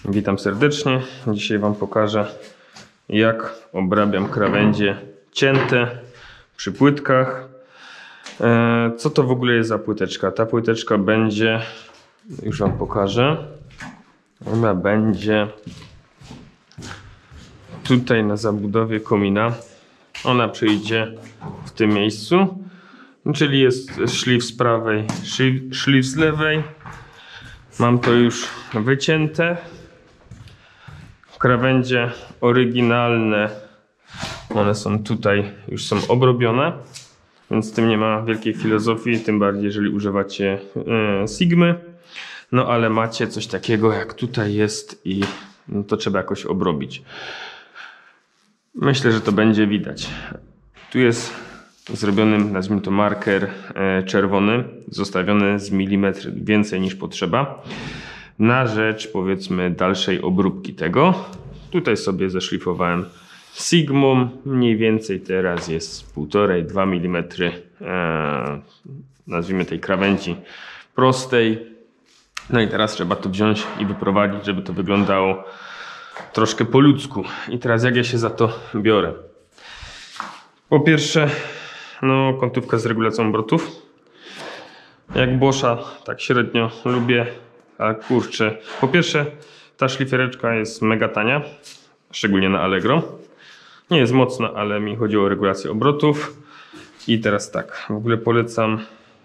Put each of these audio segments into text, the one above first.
Witam serdecznie. Dzisiaj Wam pokażę, jak obrabiam krawędzie cięte przy płytkach. Co to w ogóle jest za płyteczka? Ta płyteczka będzie, już Wam pokażę, ona będzie tutaj na zabudowie komina. Ona przyjdzie w tym miejscu, czyli jest szlif z prawej, szlif z lewej. Mam to już wycięte. Krawędzie oryginalne, one są tutaj, już są obrobione, więc z tym nie ma wielkiej filozofii, tym bardziej jeżeli używacie Sigmy. No ale macie coś takiego jak tutaj jest i no to trzeba jakoś obrobić. Myślę, że to będzie widać. Tu jest zrobiony, nazwijmy to, marker czerwony, zostawiony z milimetr więcej niż potrzeba, na rzecz, powiedzmy, dalszej obróbki tego. Tutaj sobie zeszlifowałem Sigmą, mniej więcej teraz jest 1,5–2 mm, nazwijmy, tej krawędzi prostej. No i teraz trzeba to wziąć i wyprowadzić, żeby to wyglądało troszkę po ludzku. I teraz jak ja się za to biorę? Po pierwsze, no, kątówka z regulacją obrotów. Jak Boscha tak średnio lubię, a kurczę. Po pierwsze, ta szlifiereczka jest mega tania, szczególnie na Allegro. Nie jest mocna, ale mi chodzi o regulację obrotów. I teraz tak, w ogóle polecam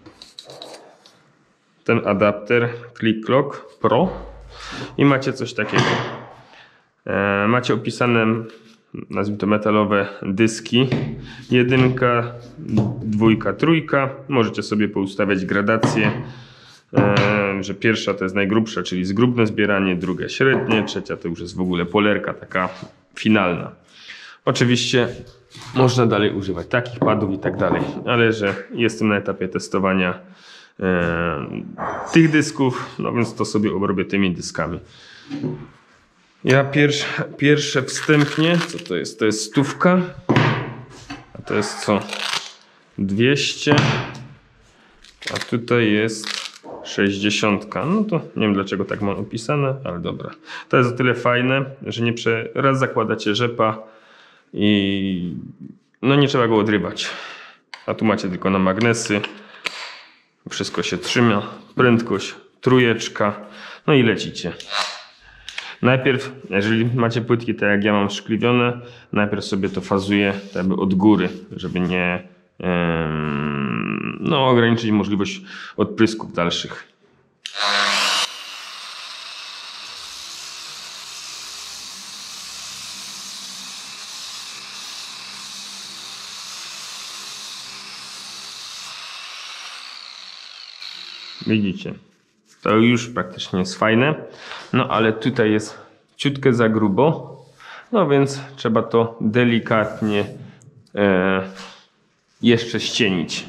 ten adapter Click Clock Pro. I macie coś takiego. Macie opisane, nazwijmy to, metalowe dyski. 1, 2, 3. Możecie sobie poustawiać gradacje, że pierwsza to jest najgrubsza, czyli zgrubne zbieranie, druga średnie, trzecia to już jest w ogóle polerka taka finalna. Oczywiście można dalej używać takich padów i tak dalej, ale że jestem na etapie testowania tych dysków, no więc to sobie obrobię tymi dyskami. Ja pierwsze wstępnie, co to jest? To jest 100, a to jest co? 200, a tutaj jest 60. No to nie wiem, dlaczego tak mam opisane, ale dobra. To jest o tyle fajne, że raz zakładacie rzepa i no nie trzeba go odrywać. A tu macie tylko na magnesy. Wszystko się trzyma. Prędkość, 3, no i lecicie. Najpierw, jeżeli macie płytki tak jak ja mam szkliwione, najpierw sobie to fazuję jakby od góry, żeby nie no, ograniczyć możliwość odprysków dalszych. Widzicie, to już praktycznie jest fajne, no ale tutaj jest ciutkę za grubo, no więc trzeba to delikatnie jeszcze ścienić.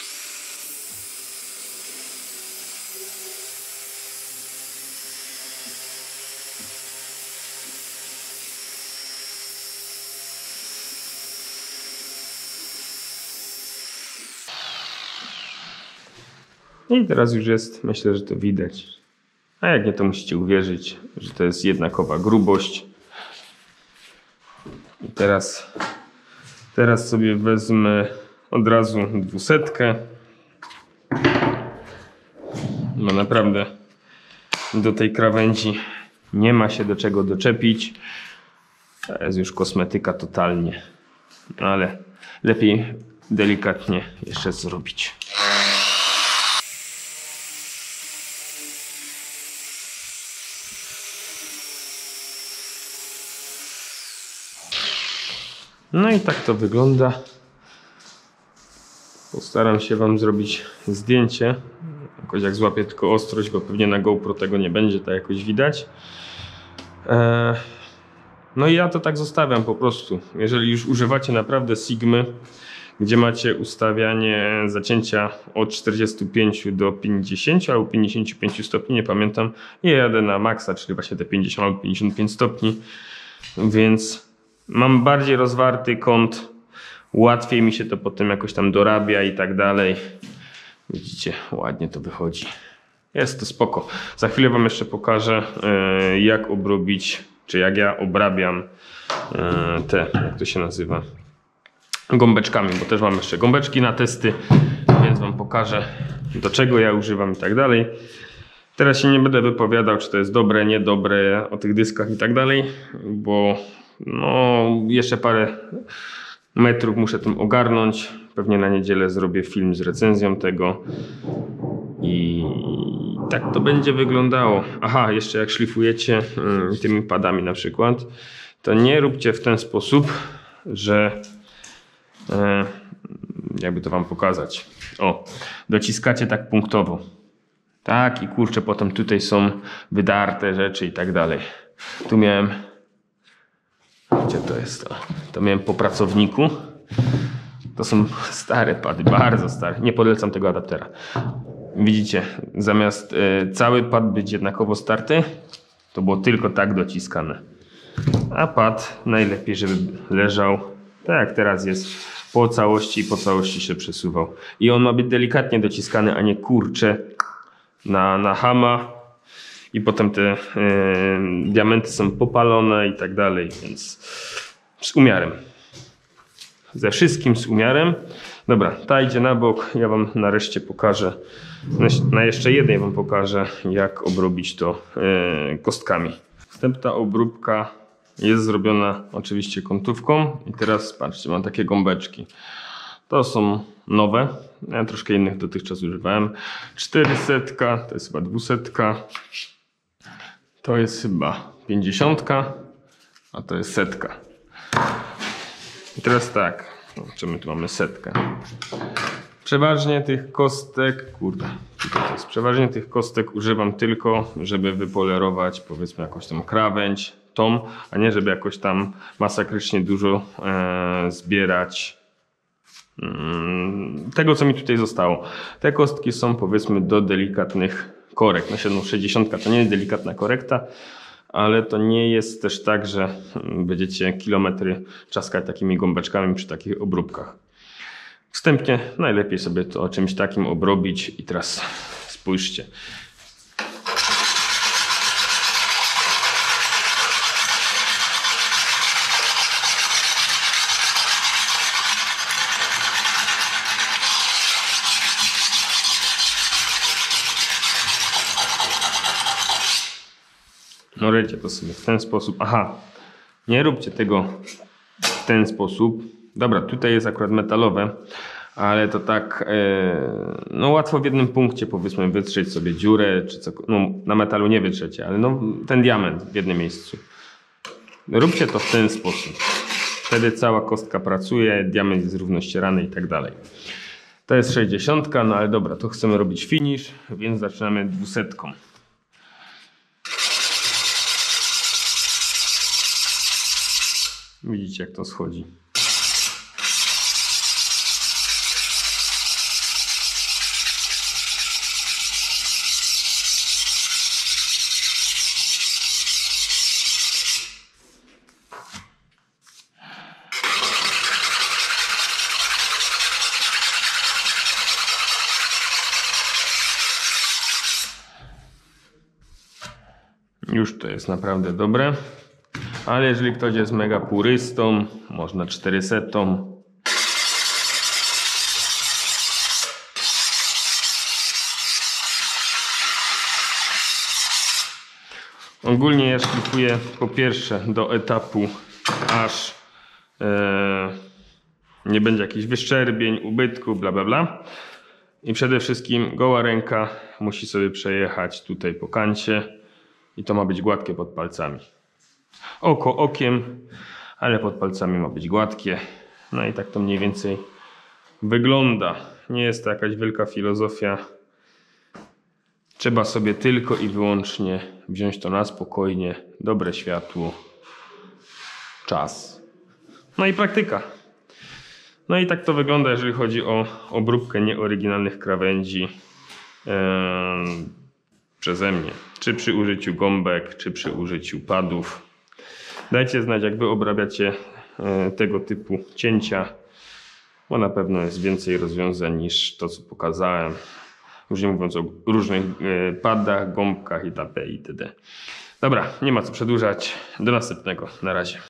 I teraz już jest, myślę, że to widać. A jak nie, to musicie uwierzyć, że to jest jednakowa grubość. I teraz sobie wezmę od razu 200. Bo naprawdę do tej krawędzi nie ma się do czego doczepić. To jest już kosmetyka totalnie. Ale lepiej delikatnie jeszcze zrobić. No i tak to wygląda. Postaram się Wam zrobić zdjęcie. Jakoś jak złapię tylko ostrość, bo pewnie na GoPro tego nie będzie tak jakoś widać. No i ja to tak zostawiam po prostu. Jeżeli już używacie naprawdę Sigmy, gdzie macie ustawianie zacięcia od 45 do 50 albo 55 stopni, nie pamiętam. Ja jadę na maksa, czyli właśnie te 50 albo 55 stopni. Więc mam bardziej rozwarty kąt, łatwiej mi się to potem jakoś tam dorabia i tak dalej. Widzicie, ładnie to wychodzi. Jest to spoko. Za chwilę wam jeszcze pokażę, jak obrobić, czy jak ja obrabiam te, jak to się nazywa, gąbeczkami, bo też mam jeszcze gąbeczki na testy, więc wam pokażę, do czego ja używam i tak dalej. Teraz się nie będę wypowiadał, czy to jest dobre, niedobre, o tych dyskach i tak dalej, bo no, jeszcze parę metrów muszę tym ogarnąć. Pewnie na niedzielę zrobię film z recenzją tego i tak to będzie wyglądało. Aha, jeszcze jak szlifujecie tymi padami na przykład, to nie róbcie w ten sposób, że jakby to wam pokazać. O, dociskacie tak punktowo. Tak, i kurczę, potem tutaj są wydarte rzeczy i tak dalej. Tu miałem, gdzie to jest to? To miałem po pracowniku. To są stare pady, bardzo stare. Nie polecam tego adaptera. Widzicie, zamiast cały pad być jednakowo starty, to było tylko tak dociskane. A pad najlepiej, żeby leżał tak jak teraz jest, po całości się przesuwał. I on ma być delikatnie dociskany, a nie kurcze na hama. I potem te diamenty są popalone i tak dalej, więc z umiarem. Ze wszystkim z umiarem. Dobra, ta idzie na bok. Ja wam nareszcie pokażę, na jeszcze jednej wam pokażę, jak obrobić to kostkami. Wstępna obróbka jest zrobiona oczywiście kątówką. I teraz patrzcie, mam takie gąbeczki. To są nowe. Ja troszkę innych dotychczas używałem. 400, to jest chyba 200. To jest chyba 50, a to jest 100. I teraz tak, czy my tu mamy 100. Przeważnie tych kostek, kurde, tutaj to jest, przeważnie tych kostek używam tylko, żeby wypolerować powiedzmy jakąś tam krawędź, tą, a nie żeby jakoś tam masakrycznie dużo zbierać tego, co mi tutaj zostało. Te kostki są powiedzmy do delikatnych korekt. No 60 to nie jest delikatna korekta, ale to nie jest też tak, że będziecie kilometry czaskać takimi gąbeczkami przy takich obróbkach. Wstępnie najlepiej sobie to czymś takim obrobić i teraz spójrzcie. No ryjcie to sobie w ten sposób. Aha, nie róbcie tego w ten sposób. Dobra, tutaj jest akurat metalowe, ale to tak no łatwo w jednym punkcie powiedzmy wytrzeć sobie dziurę, czy co, no na metalu nie wytrzecie, ale no ten diament w jednym miejscu. Róbcie to w ten sposób. Wtedy cała kostka pracuje, diament jest równo ścierany i tak dalej. To jest 60, no ale dobra, to chcemy robić finish, więc zaczynamy 200. Widzicie, jak to schodzi. Już to jest naprawdę dobre. Ale jeżeli ktoś jest mega purystą, można 400. Ogólnie ja szlifuję po pierwsze do etapu, aż nie będzie jakichś wyszczerbień, ubytku, bla bla bla. I przede wszystkim goła ręka musi sobie przejechać tutaj po kancie i to ma być gładkie pod palcami. Oko okiem, ale pod palcami ma być gładkie. No i tak to mniej więcej wygląda. Nie jest to jakaś wielka filozofia. Trzeba sobie tylko i wyłącznie wziąć to na spokojnie, dobre światło, czas. No i praktyka. No i tak to wygląda, jeżeli chodzi o obróbkę nieoryginalnych krawędzi przeze mnie. Czy przy użyciu gąbek, czy przy użyciu padów. Dajcie znać, jak wy obrabiacie tego typu cięcia, bo na pewno jest więcej rozwiązań niż to, co pokazałem. Już nie mówiąc o różnych padach, gąbkach itp. itd. Dobra, nie ma co przedłużać. Do następnego. Na razie.